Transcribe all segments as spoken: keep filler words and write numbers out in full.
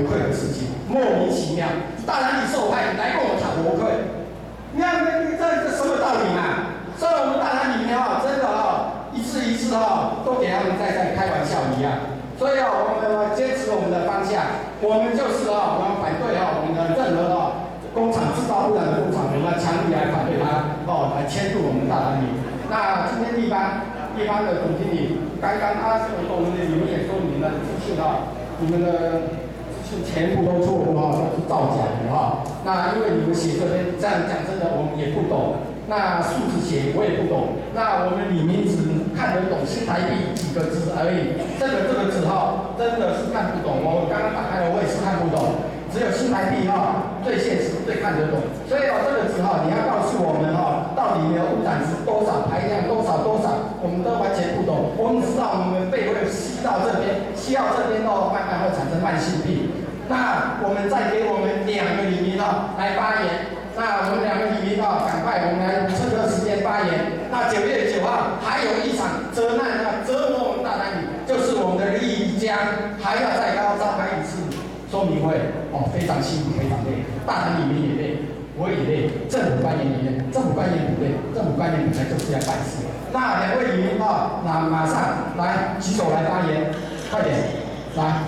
馈的事情，莫名其妙。大男女受害，你来跟我谈国馈，你看这这这什么道理嘛？所以我们大男女哈，真的哈，一次一次哈，都给他们在在开玩笑一样。所以啊，我们坚持我们的方向，我们就是啊，我们反对啊，我们的任何啊工厂制造污染的工厂，我们强力来反对它，哦，来牵制我们大男女。那今天地方地方的总经理，刚刚他跟我们的你们也说你们的资讯啊，你们的资讯全部都错误啊，都是造假的哈。那因为你们写这边这样讲，真的我们也不懂。那数字写我也不懂，那我们李明只看得懂新台币几个字而已。这个这个字哈，真的是看不懂。我刚刚打开了，我也是看不懂。只有新台币哈最现实、最看得懂。所以哦，这个字哈，你要告诉我们哈，到底你的污染值多少、排量多少多少，我们都完全不懂。我们知道我们肺会吸到这边，吸到这边哦，慢慢会产生慢性病。那我们再给我们两个李明哈来发言。那我们两个李明啊，赶快我们来趁这个时间发言。那九月九号还有一场责难啊折磨我们大男女，就是我们的利益江还要再高召开一次说明会哦，非常辛苦，非常累，大男女也累，我也累，政府官员也累，政府官员不累，政府官员本来就是要办事。那两位李明啊，那马上来举手来发言，快点来，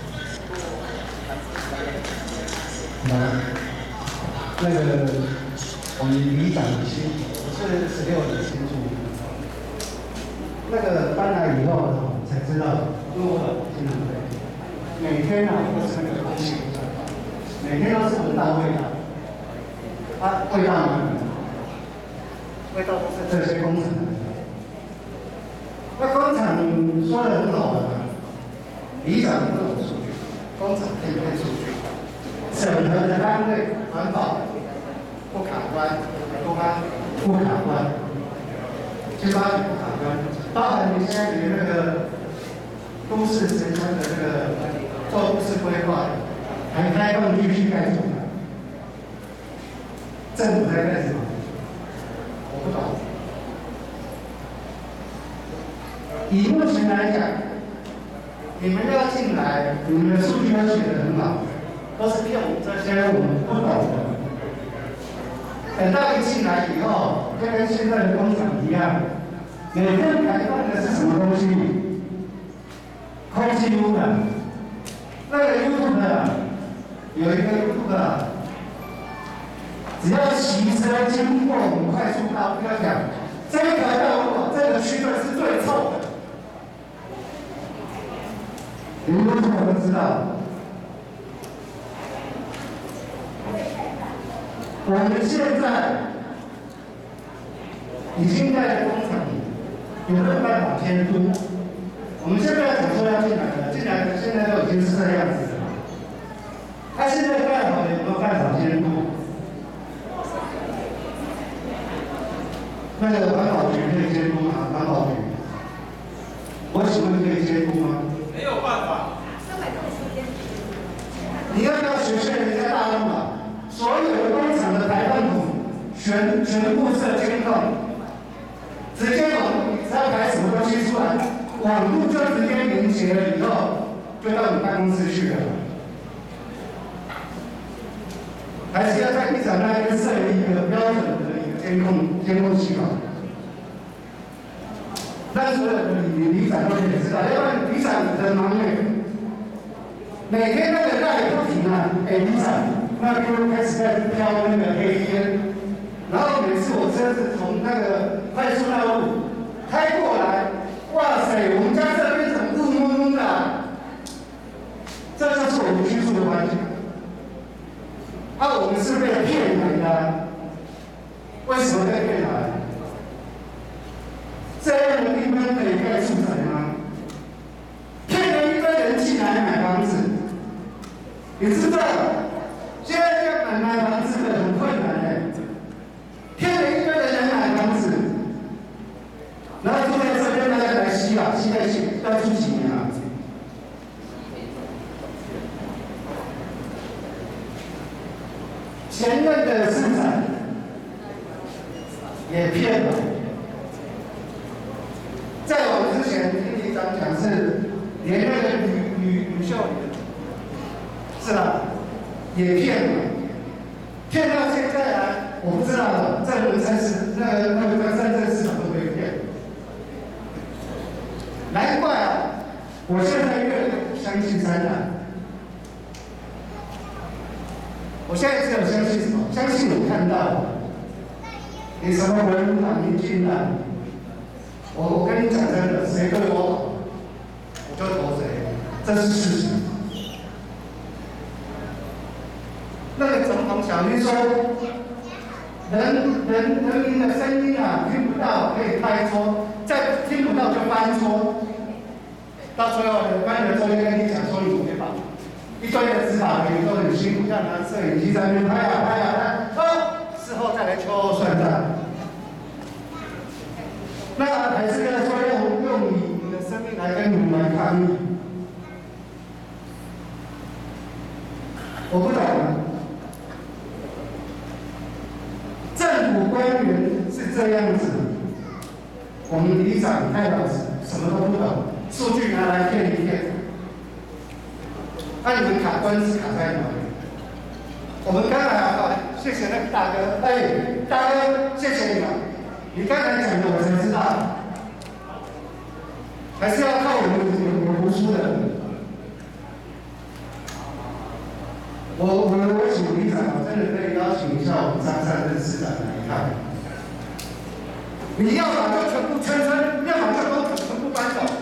来。那个我们里长很辛苦，我是十六年新住民，那个搬来以后才知道，因为我老婆经常会，每天啊都是那个空气，每天都是闻到味道，啊味道呢，味道都是这些工厂的，那工厂说的很好的，里长不懂数据，工厂可以看数据，审核的单位环保。不卡关，公安不卡关，去发展不卡关，包含你现在你那个都市城乡的这个做都市规划，还开放地区干什么？政府在干什么？我不懂。以目前来讲，你们要进来，你们的数据都写得很好，都是骗我们这些我们不懂的。等到一进来以后，就跟现在的工厂一样，每天排放的是什么东西？空气污染。那个 YouTube 有一个 YouTube， 只要骑车经过我们快速道，不要讲这条道路，这个区段是最臭的。你们为什么都知道？我们现在已经在工厂里有没有办法监督？我们现在讲说要进来的，进来的现在都已经是这样子了。他现在干好了有没有办法监督？那个环保局可以监督吗？环保局，我请问可以监督吗？ 没有办法。 你要不要学学人家大陆啊？所有的工厂的排放孔全全部设监控，直接网路，只要排什么东西出来，网路就直接连接了以后，就到你办公室去了。还是要在一厂那边设立一个标准的一个监控监控系统，让所有的里里长都可以知道，要不然里长很忙哎，每天那个赖不停啊，哎里长。那边开始在飘那个黑烟，然后每次我车子从那个快速道路开过来，哇塞，我们家这边怎么雾蒙蒙的、啊？这就是我们居住的环境。啊，我们是被骗来的，为什么被骗来？这样的地方可以盖住宅吗？骗了一堆人进来买房子，你知道？现在要买买房子的很困难哎，骗了一堆的人买房子，然后住在这边大家来吸啊，吸在吸要住几年啊？前任的市长也骗了，在我之前听里长讲是连那个吕吕吕秀莲是吧？也骗嘛，骗到现在来，我不知道在文山市那个那个在深圳市场都被骗，难怪啊！我现在越相信三党，我现在只有相信什么？相信我看到的。你什么国民党、民进党，我我跟你讲真的，谁对我好，我就投谁，这是事实。那个总统小英说，人人人民的声音啊，听不到可以拍桌，再听不到就翻桌。到最后，班人就会跟你讲说你违法，一堆的执法人员都很辛苦，要拿摄影机在那边拍啊拍啊拍，哦，事后再来秋后算账。那还是要说用用你你的生命来跟你们来抗议，我不懂啊。政府官员是这样子，我们里长太老实，什么都不懂，数据拿来骗一骗。那、啊、你们卡关是卡在哪里？我们刚才啊，谢谢那个大哥，哎，大哥，谢谢你啊。你刚才讲的我才知道，还是要靠我们我们读书的。我我我请里长，真的可以邀请一下我们张善任市长来一趟。你要么就全部圈圈，要么就都全部搬走。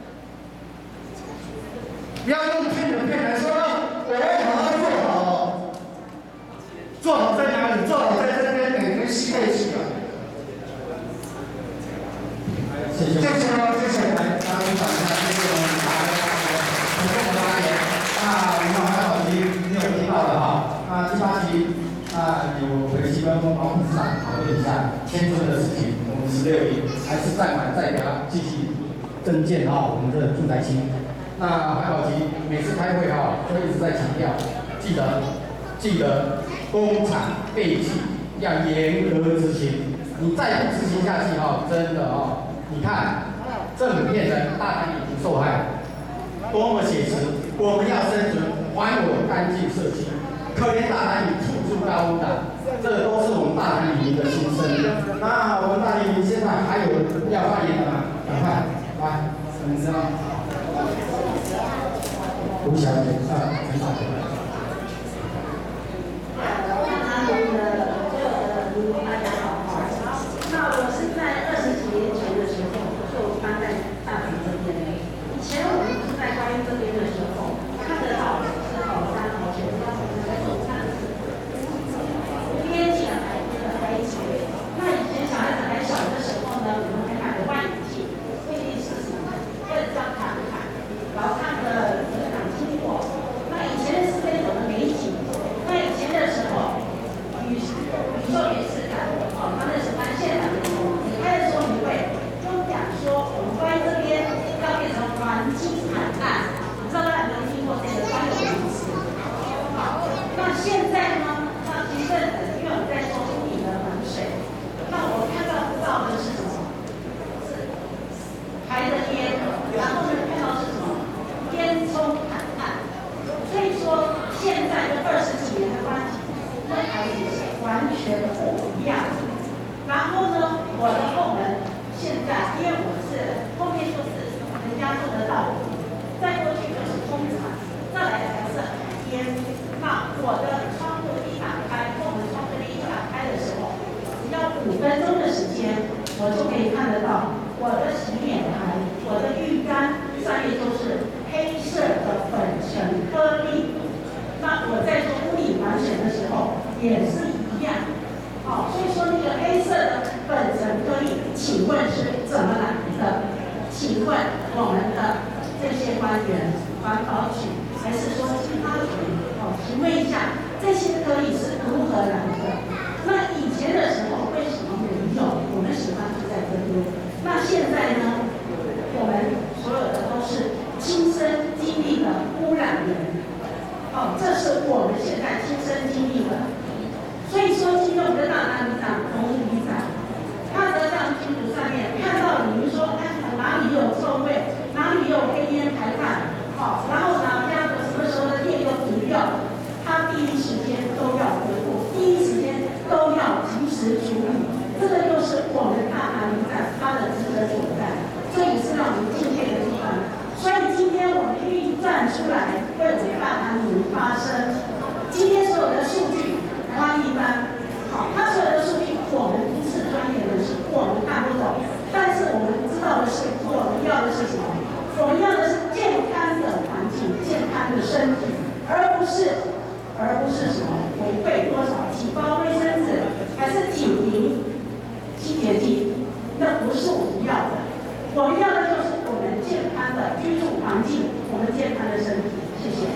不要用骗人骗来说，我要好好做好。做好在哪里？做好在这边，每天吸配起啊。 谢谢，谢谢，谢谢，来，大家掌声，谢谢我们大家，谢谢我们大爷。那我们还有你你有听到的哈？那第八集那有回去跟王副市长讨论一下签证的事情，我们十六日还是暂缓再给他继续增建哈我们的住宅区。那环保局每次开会哈，都一直在强调，记得记得工厂废气要严格执行，你再不执行下去哈，真的哈。你看，政府变成大单已经受害，多么写实！我们要生存，还我干净社区。可怜大单已处处高污染，这都是我们大单里民的心声。那我们大单里民现在还有要发言的吗？赶快来，陈知道。吴小姐啊，陈小姐。 那我是在二十几年前的时候就搬在大埔这边。以前我们是在观音这边的时候，看得到是好山好水，要我们在走山，天气的海边的海水。那以前小孩子还小的时候呢，我们还买了望远镜，会议室什么的，为了这样看一看，然后看个影响经过。那以前是那种的美景，那以前的时候，宇宇宙也是看，哦，他那是搬线的。你开的时候你会跟讲说，我们关这边要变成环境海岸，你知道大家有没有听过这个专有名词？好，那现在呢，那前阵子因为我们在做屋顶的防水，那我看到到的是什么？是排的烟，然后呢看到是什么？烟囱海岸。所以说现在跟二十几年的关系，那还是完全不一样。然后呢，我的后门现在，因为我是后面就是人家做的道理，再过去就是工厂，再来才是海边。那我的窗户一打开，后门窗户一打开的时候，只要五分钟的时间，我就可以看得到我的洗脸台、我的浴缸上面都是黑色的粉尘颗粒。那我在做屋顶防水的时候也是一样。好，所以说那个黑色的粉尘颗粒，请问是怎么来的？请问我们的这些官员，环保局还是说其他局？哦，请问一下，这些颗粒是如何来的？那以前的时候为什么没有？我们喜欢就在这边。那现在呢？我们所有的都是亲身经历的污染源。哦，这是我们现在亲身经历的。所以说，今天我们的大单里长、洪里长，他的这样群组上面看到你们说，哎，哪里有臭味，哪里有黑烟排放，好、哦，然后呢，这样子什么时候的电又停掉， 民发声。今天所有的数据，台湾一般，好，它所有的数据我们不是专业人士，我们看不懂，但是我们知道的是，我们要的是什么？我们要的是健康的环境、健康的身体，而不是，而不是什么违背多少几包卫生纸，还是几瓶清洁剂，那不是我们要的。我们要的就是我们健康的居住环境，我们健康的身体。谢谢。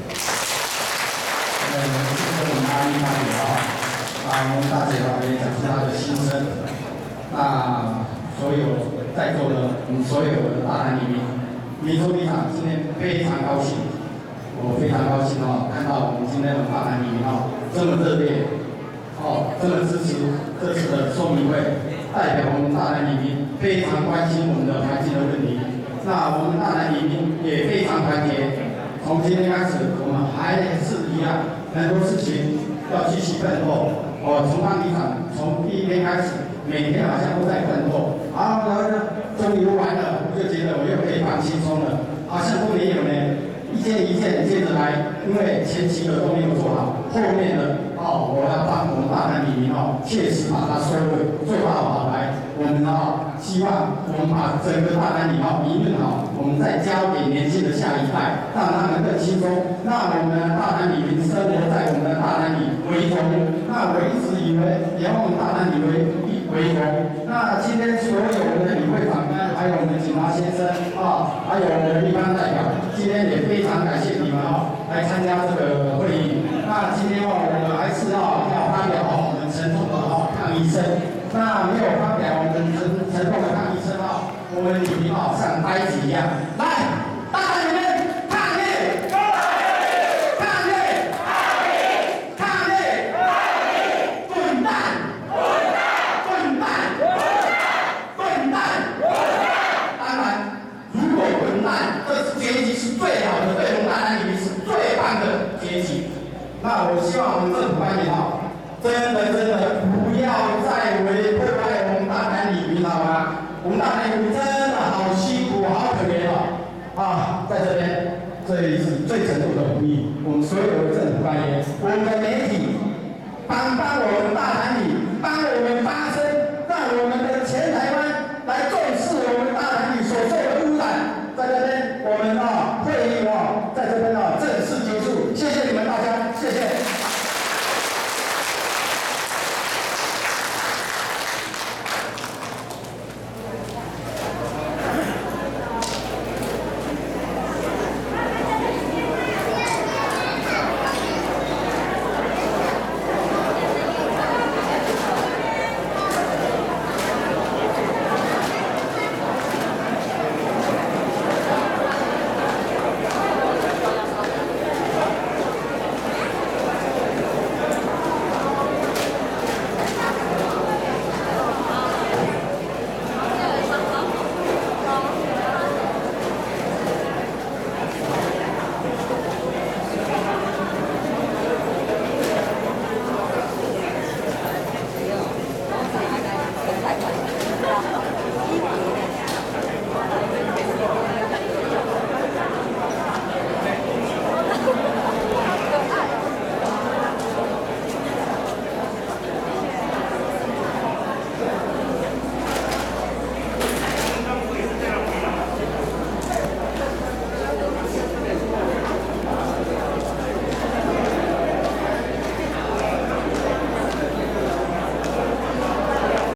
呃，谢谢我们阿姨大姐啊，啊，我们大姐啊也讲出她的心声。那所有在座的我们所有的大男女民，民族里长今天非常高兴，我非常高兴哦，看到我们今天的大男女民哦这么热烈，哦这么支持这次的说明会，代表我们大男女民非常关心我们的环境的问题。那我们大男女民也非常团结。从今天开始，我们还是一样，很多事情要继续奋斗。我从当里长从第一天开始，每天好像都在奋斗，然后呢，终于完了，我就觉得我又可以放轻松了，好像都没有呢，一件一件接着来，因为前期的都没有做好，后面的哦，我要帮我们大男女民哦，切实把它收回，做到好来。我们哦，希望我们把整个大男女哦营运好，我们再交给年轻的下一代，让他们更轻松，让我们大男女民生活在我们的大男女为荣。那我一直以为以后我们大男女为为荣。那今天所有我们的理会长呢，还有我们警察先生啊，还有我们的地方代表，今天也非常感谢你们哦，来参加这个会议。那今天哦，我们还是要要发表哦我们沉重的哦抗议声。那没有发表我们沉沉重的抗议声哦，我们李明哦像呆子一样，来，大家你们抗议！抗议！抗议！抗议！滚蛋！滚蛋！滚蛋！滚蛋！当然，如果滚蛋，这结局是最好的，对我们大男女是最棒的结局。那我希望我们政府官员哦。真的真的不要再为破坏我们大男女民好吗？我们大男女民真的好辛苦，好可怜哦！啊，在这边这一次最程度的呼吁，我们所有的政府官员，我们的媒体，帮帮我们大男女，帮我们发声，让我们